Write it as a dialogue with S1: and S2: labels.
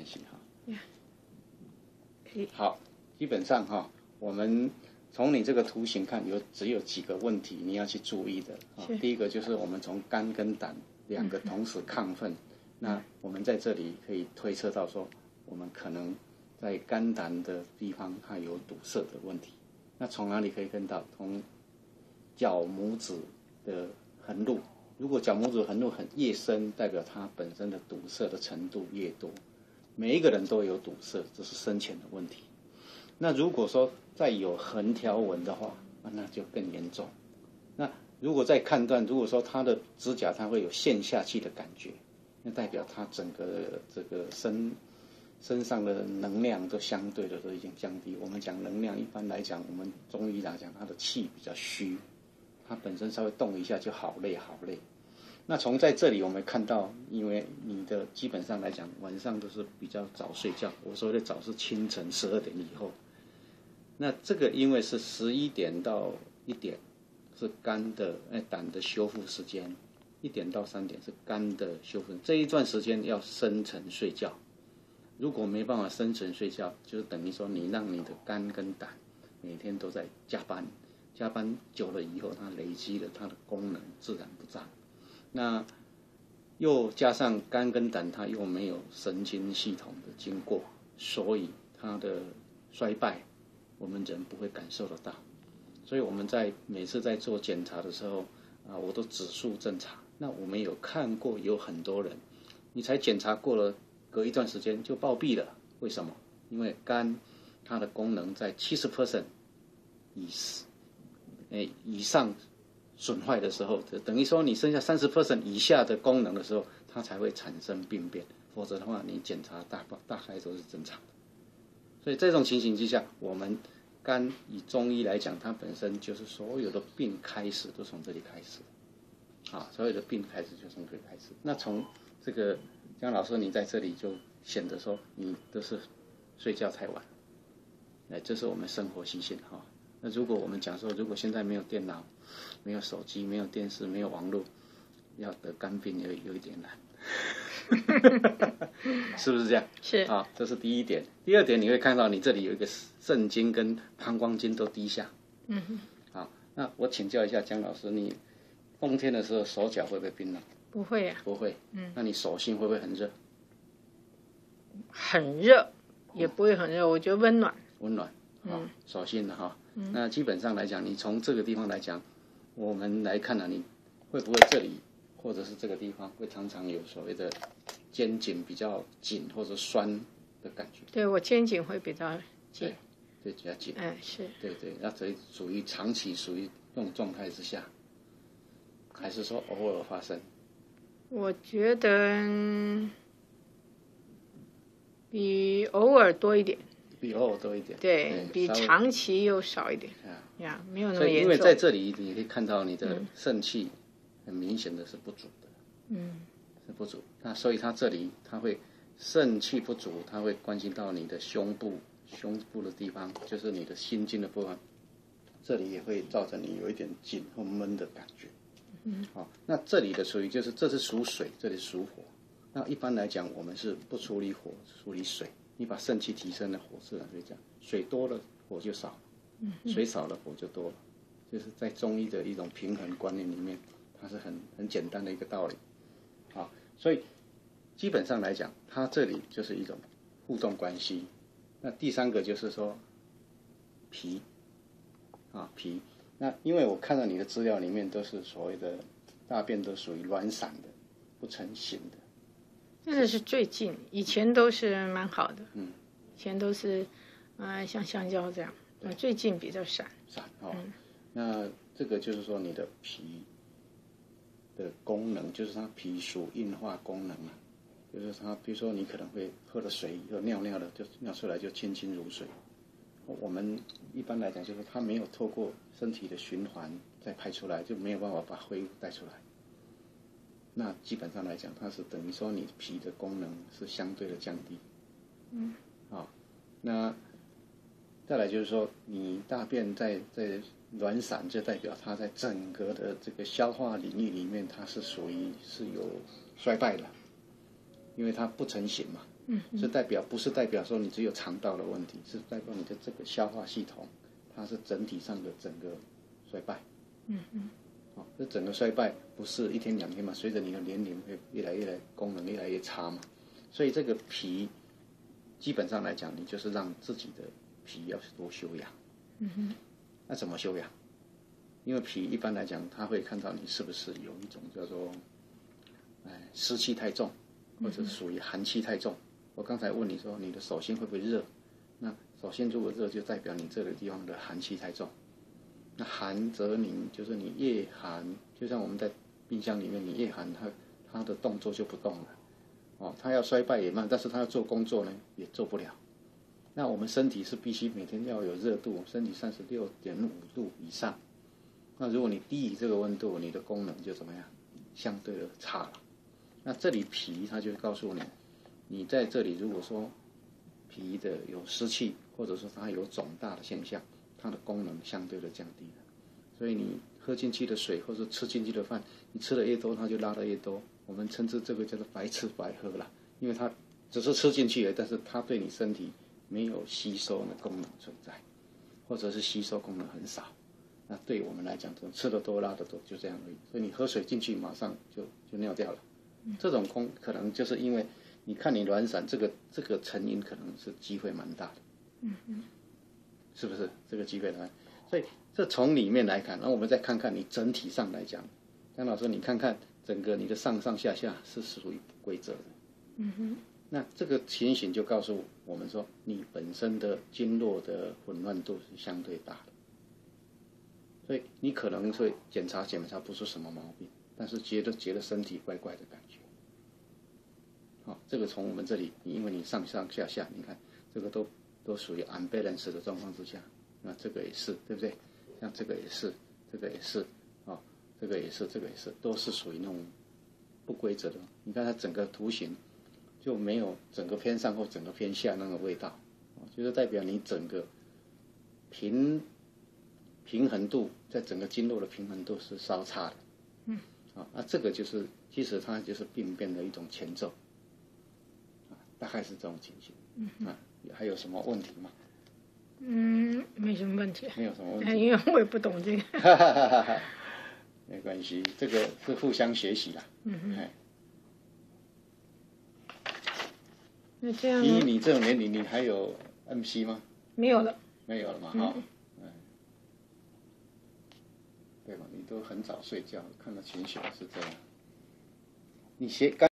S1: 系哈。
S2: 可以。
S1: 好，基本上哈，我们从你这个图形看，只有几个问题你要去注意的啊。第一个就是我们从肝跟胆两个同时亢奋，那我们在这里可以推测到说，我们可能在肝胆的地方它有堵塞的问题。那从哪里可以看到？从脚拇指的横路，如果脚拇指横路越深，代表它本身的堵塞的程度越多。每一个人都有堵塞，这是深浅的问题。那如果说再有横条纹的话，那就更严重。那如果再判断，如果说他的指甲它会有陷下去的感觉，那代表他整个这个身上的能量都相对的都已经降低。我们讲能量，一般来讲，我们中医来讲，他的气比较虚，他本身稍微动一下就好累好累。那从在这里我们看到，因为你的基本上来讲，晚上都是比较早睡觉。我说的早是清晨12点以后。那这个因为是11点到1点是肝的胆的修复时间，1点到3点是肝的修复。这一段时间要深层睡觉。如果没办法深层睡觉，就是等于说你让你的肝跟胆每天都在加班，加班久了以后，它累积了它的功能自然不彰。那又加上肝跟胆它又没有神经系统的经过，所以它的衰败我们人不会感受得到。所以我们每次在做检查的时候我都指数正常。那我们有看过有很多人你才检查过了，隔一段时间就暴毙了。为什么？因为肝它的功能在70% 以上损坏的时候，等于说你剩下30% 以下的功能的时候，它才会产生病变。否则的话，你检查大概都是正常的。所以这种情形之下，我们肝以中医来讲，它本身就是所有的病开始都从这里开始。所有的病开始就从这里开始。那从这个江老师，你在这里就显得说你都是睡觉太晚。这是我们生活习性哈。那如果我们讲说，如果现在没有电脑、没有手机、没有电视、没有网络，要得肝病有一点难，是不是这样？
S2: 是
S1: 这是第一点。第二点，你会看到你这里有一个肾经跟膀胱经都低下。那我请教一下江老师，你冬天的时候手脚会不会冰冷？
S2: 不会啊。
S1: 不会。那你手心会不会很热？
S2: 很热，也不会很热，我觉得温暖。
S1: 温暖。手心的哈。那基本上来讲，你从这个地方来讲，我们来看你会不会这里或者是这个地方会常常有所谓的肩颈比较紧或者酸的感觉？
S2: 对，我肩颈会比较紧。
S1: 对，比较紧。
S2: 是。
S1: 对，那这属于长期属于这种状态之下，还是说偶尔发生？
S2: 我觉得比偶尔多一点。
S1: 比偶尔多一点。
S2: 对，比长期又少一点。没有那么严重。
S1: 因为在这里你可以看到你的肾气很明显的是不足的。是不足。那所以它这里它会肾气不足，它会关系到你的胸部的地方，就是你的心经的部分，这里也会造成你有一点紧或闷的感觉。那这里的属于就是这是属水，这里属火。那一般来讲，我们是不处理火，处理水。你把肾气提升了，火自然会降。水多了，火就少了；水少了，火就多了。就是在中医的一种平衡观念里面，它是很简单的一个道理。所以基本上来讲，它这里就是一种互动关系。那第三个就是说脾。那因为我看到你的资料里面都是所谓的大便都属于软散的，不成形的。
S2: 那是最近，以前都是蛮好的。以前都是像香蕉这样。最近比较散。
S1: 那这个就是说你的脾的功能，就是它脾属硬化功能就是它比如说你可能会喝了水以后尿的就尿出来就清清如水。我们一般来讲就是它没有透过身体的循环再排出来，就没有办法把废物带出来。那基本上来讲，它是等于说你脾的功能是相对的降低。那再来就是说，你大便在软散，就代表它在整个的这个消化领域里面，它是属于是有衰败的，因为它不成形嘛。 是不是代表说你只有肠道的问题，是代表你的这个消化系统，它是整体上的整个衰败。这整个衰败不是一天两天嘛，随着你的年龄会越来功能越来越差嘛，所以这个脾基本上来讲，你就是让自己的脾要多休养。那怎么休养？因为脾一般来讲，它会看到你是不是有一种叫做湿气太重，或者属于寒气太重。我刚才问你说你的手心会不会热？那手心如果热，就代表你这个地方的寒气太重。那寒则凝，就是你越寒，就像我们在冰箱里面，你越寒，它的动作就不动了。它要衰败也慢，但是它要做工作呢，也做不了。那我们身体是必须每天要有热度，身体36.5度以上。那如果你低于这个温度，你的功能就怎么样？相对的差了。那这里脾它就会告诉你，你在这里如果说脾的有湿气，或者说它有肿大的现象，它的功能相对的降低了。所以你喝进去的水或者吃进去的饭，你吃的越多，它就拉得越多。我们称之这个叫做白吃白喝啦，因为它只是吃进去了，但是它对你身体没有吸收的功能存在，或者是吸收功能很少。那对我们来讲，吃得多拉得多，就这样而已。所以你喝水进去，马上就尿掉了。这种可能就是因为你看你卵散，这个成因可能是机会蛮大的。是不是这个机会来？所以这从里面来看，那我们再看看你整体上来讲，张老师，你看看整个你的上上下下是属于不规则的。那这个情形就告诉我们说，你本身的经络的混乱度是相对大的。所以你可能会检查不出什么毛病，但是觉得身体怪怪的感觉。这个从我们这里，因为你上上下下，你看这个都属于 unbalance 的状况之下，那这个也是，对不对？像这个也是，这个也是，这个也是，这个也是，都是属于那种不规则的。你看它整个图形就没有整个偏上或整个偏下那个味道，就是代表你整个平衡度，在整个经络的平衡度是稍差的。那这个就是其实它就是病变的一种前奏，大概是这种情形。还有什么问题吗？
S2: 没什么问题。
S1: 没有什么问题，
S2: 因为我也不懂这个。
S1: 没关系，这个是互相学习啦。
S2: 那这样，
S1: 以你这种年龄，你还有 MC 吗？
S2: 没有了。
S1: 没有了嘛，对吧？你都很早睡觉，看到情形是这样。你